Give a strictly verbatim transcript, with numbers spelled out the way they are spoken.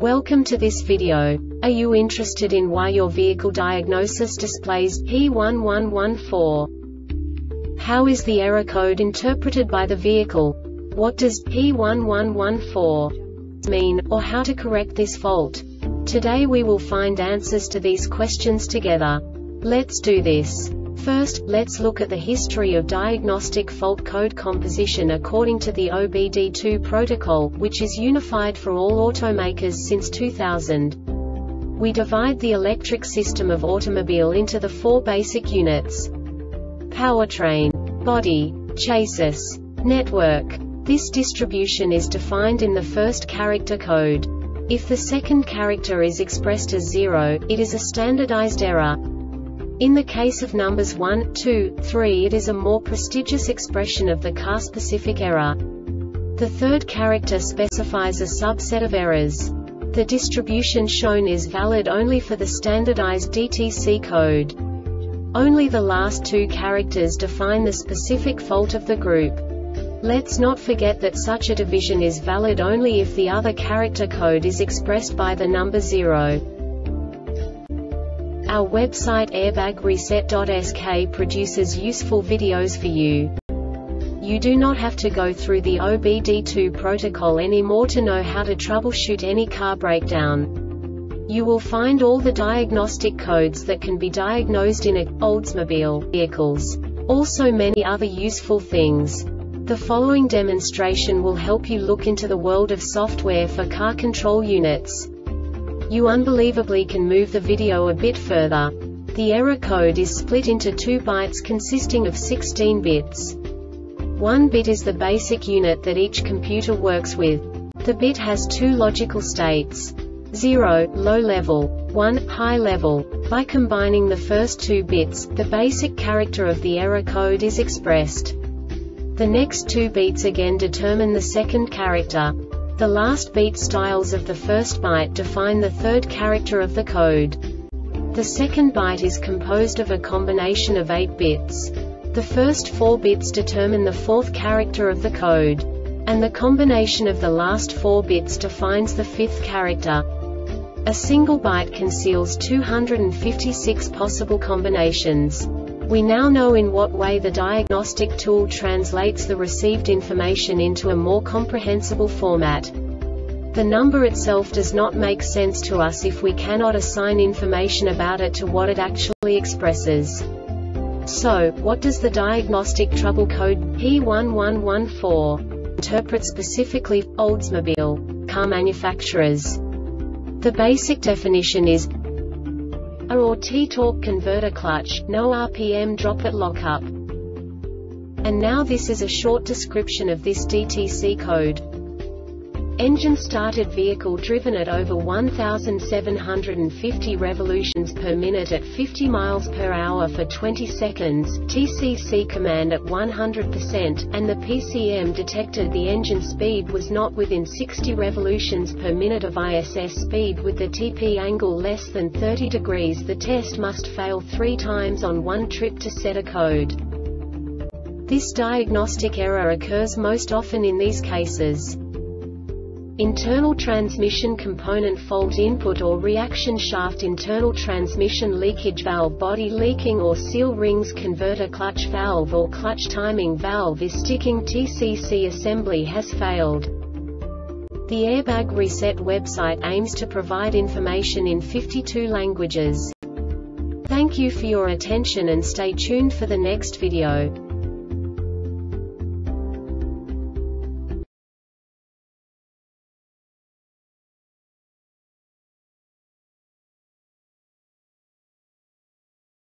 Welcome to this video. Are you interested in why your vehicle diagnosis displays P one one one four? How is the error code interpreted by the vehicle? What does P one one one four mean, or how to correct this fault? Today we will find answers to these questions together. Let's do this. First, let's look at the history of diagnostic fault code composition according to the O B D two protocol, which is unified for all automakers since two thousand. We divide the electric system of automobile into the four basic units: powertrain, body, chassis, network. This distribution is defined in the first character code. If the second character is expressed as zero, it is a standardized error. In the case of numbers one, two, three, it is a more prestigious expression of the car-specific error. The third character specifies a subset of errors. The distribution shown is valid only for the standardized D T C code. Only the last two characters define the specific fault of the group. Let's not forget that such a division is valid only if the other character code is expressed by the number zero. Our website airbag reset dot S K produces useful videos for you. You do not have to go through the O B D two protocol anymore to know how to troubleshoot any car breakdown. You will find all the diagnostic codes that can be diagnosed in Oldsmobile vehicles. Also many other useful things. The following demonstration will help you look into the world of software for car control units. You unbelievably can move the video a bit further. The error code is split into two bytes consisting of sixteen bits. One bit is the basic unit that each computer works with. The bit has two logical states: zero, low level, one, high level. By combining the first two bits, the basic character of the error code is expressed. The next two bits again determine the second character. The last beat styles of the first byte define the third character of the code. The second byte is composed of a combination of eight bits. The first four bits determine the fourth character of the code. And the combination of the last four bits defines the fifth character. A single byte conceals two hundred fifty-six possible combinations. We now know in what way the diagnostic tool translates the received information into a more comprehensible format. The number itself does not make sense to us if we cannot assign information about it to what it actually expresses. So, what does the diagnostic trouble code P one one one four interpret specifically for Oldsmobile car manufacturers? The basic definition is A or T-torque converter clutch, no R P M drop at lockup. And now this is a short description of this D T C code. Engine started, vehicle driven at over one thousand seven hundred fifty revolutions per minute at fifty miles per hour for twenty seconds, T C C command at one hundred percent, and the P C M detected the engine speed was not within sixty revolutions per minute of I S S speed with the T P angle less than thirty degrees. The test must fail three times on one trip to set a code. This diagnostic error occurs most often in these cases: internal transmission component fault, input or reaction shaft, internal transmission leakage, valve body leaking or seal rings, converter clutch valve or clutch timing valve is sticking, T C C assembly has failed. The Airbag Reset website aims to provide information in fifty-two languages. Thank you for your attention and stay tuned for the next video.